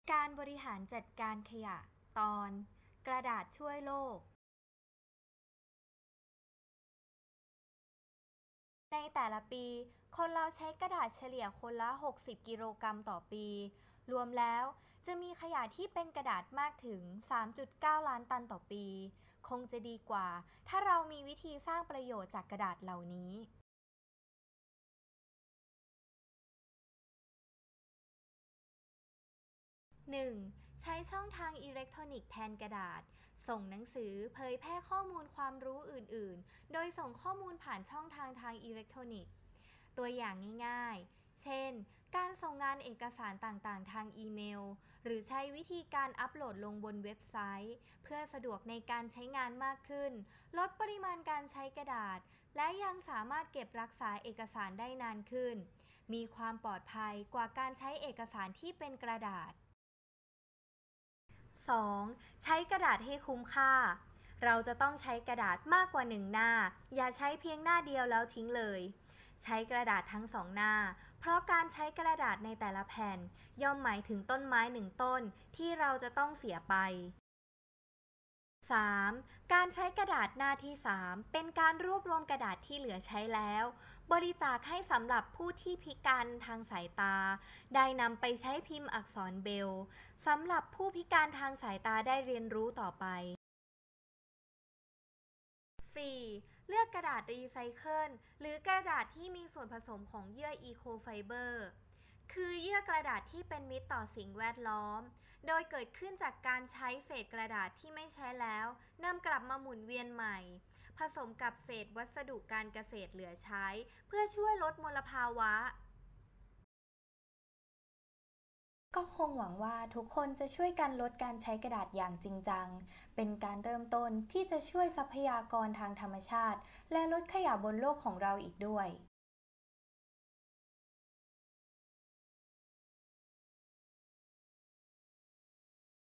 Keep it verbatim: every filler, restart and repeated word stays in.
การบริหารจัดการขยะตอนกระดาษช่วยโลกในแต่ละปีคนเราใช้กระดาษเฉลี่ยคนละหกสิบกิโลกรัมต่อปีรวมแล้วจะมีขยะที่เป็นกระดาษมากถึง สามจุดเก้า ล้านตันต่อปีคงจะดีกว่าถ้าเรามีวิธีสร้างประโยชน์จากกระดาษเหล่านี้ หนึ่ง. ใช้ช่องทางอิเล็กทรอนิกส์แทนกระดาษ ส่งหนังสือเผยแพร่ข้อมูลความรู้อื่น ๆ โดยส่งข้อมูลผ่านช่องทางทางอิเล็กทรอนิกส์ ตัวอย่างง่าย ๆ เช่น การส่งงานเอกสารต่าง ๆ ทางอีเมล หรือใช้วิธีการอัปโหลดลงบนเว็บไซต์ เพื่อสะดวกในการใช้งานมากขึ้น ลดปริมาณการใช้กระดาษ และยังสามารถเก็บรักษาเอกสารได้นานขึ้น มีความปลอดภัยกว่าการใช้เอกสารที่เป็นกระดาษสอง. ใช้กระดาษให้คุ้มค่า เราจะต้องใช้กระดาษมากกว่าหนึ่งหน้า อย่าใช้เพียงหน้าเดียวแล้วทิ้งเลย ใช้กระดาษทั้งสองหน้า เพราะการใช้กระดาษในแต่ละแผ่นย่อมหมายถึงต้นไม้หนึ่งต้นที่เราจะต้องเสียไป สาม. การใช้กระดาษหน้าที่ สาม เป็นการรวบรวมกระดาษที่เหลือใช้แล้ว บริจาคให้สำหรับผู้ที่พิการทางสายตา ได้นำไปใช้พิมพ์อักษรเบรลล์สำหรับผู้พิการทางสายตาได้เรียนรู้ต่อไป สี่. เลือกกระดาษรีไซเคิลหรือกระดาษที่มีส่วนผสมของเยื่ออีโคไฟเบอร์คือเยื่อกระดาษที่เป็นมิตรต่อสิ่งแวดล้อม โดยเกิดขึ้นจากการใช้เศษกระดาษที่ไม่ใช้แล้วนำกลับมาหมุนเวียนใหม่ ผสมกับเศษวัสดุการเกษตรเหลือใช้ เพื่อช่วยลดมลภาวะ ก็คงหวังว่าทุกคนจะช่วยกันลดการใช้กระดาษอย่างจริงจัง เป็นการเริ่มต้นที่จะช่วยทรัพยากรทางธรรมชาติและลดขยะบนโลกของเราอีกด้วย